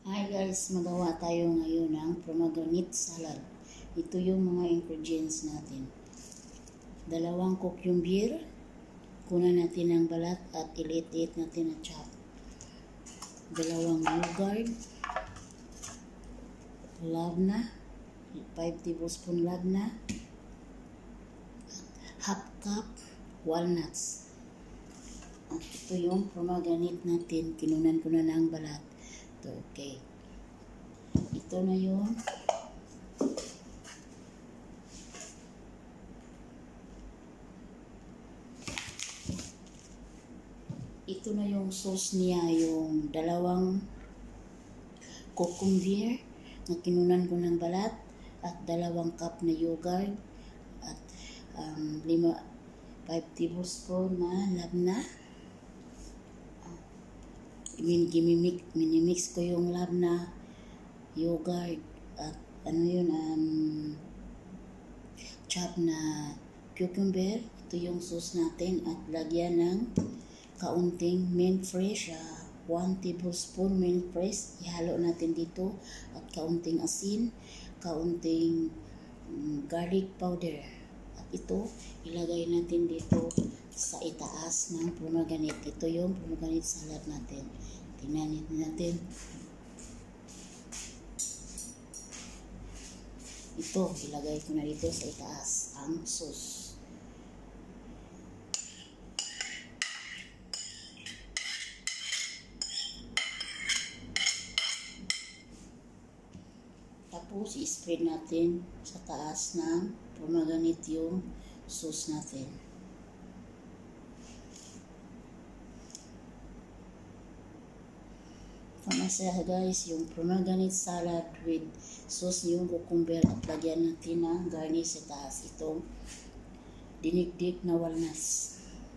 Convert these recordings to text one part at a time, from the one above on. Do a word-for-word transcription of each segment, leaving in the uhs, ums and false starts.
Hi guys, magawa tayo ngayon ng pomegranate salad. Ito yung mga ingredients natin. Dalawang cucumber, kunan natin ang balat at ilit-ilit natin na chop. Dalawang yogurt, labna, five tablespoon labna, half cup walnuts. At ito yung pomegranate natin, kinunan ko na ang balat. Ito, okay. Ito na yun. Ito na yung sauce niya, yung dalawang cucumber na kinunan ko ng balat at dalawang cup na yogurt at um, lima, five tablespoon na labna. Minimix, minimix ko yung labna, yogurt at ano yun, um, chop na cucumber. Ito yung sauce natin at lagyan ng kaunting mint fresh, uh, one tablespoon mint fresh, ihalo natin dito at kaunting asin, kaunting um, garlic powder. At ito, ilagay natin dito sa itaas ng pomegranate. Ito yung pomegranate salad natin. Tingnan natin. Ito, ilagay ko na dito sa itaas ang sauce. Tapos, i-spread natin sa taas ng pomegranate yung sauce natin. Pamasa guys, yung pomegranate salad with sauce yung cucumber at lagyan natin ng garnish sa taas. Itong dinigdig na walnuts.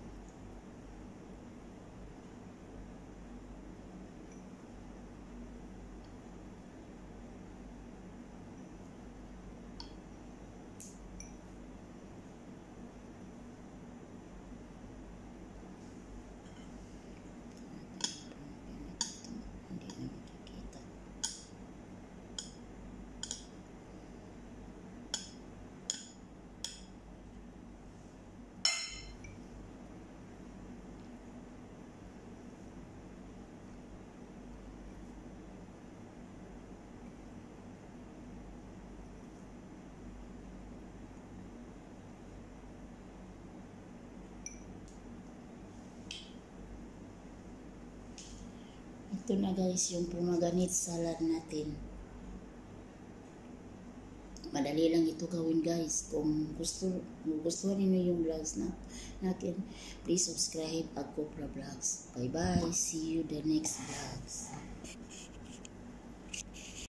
Ito na guys, yung pomegranate salad natin. Madali lang ito gawin guys. Kung gusto, gusto niyo yung vlogs na natin, please subscribe at Cobra Vlogs. Bye bye. See you the next vlogs.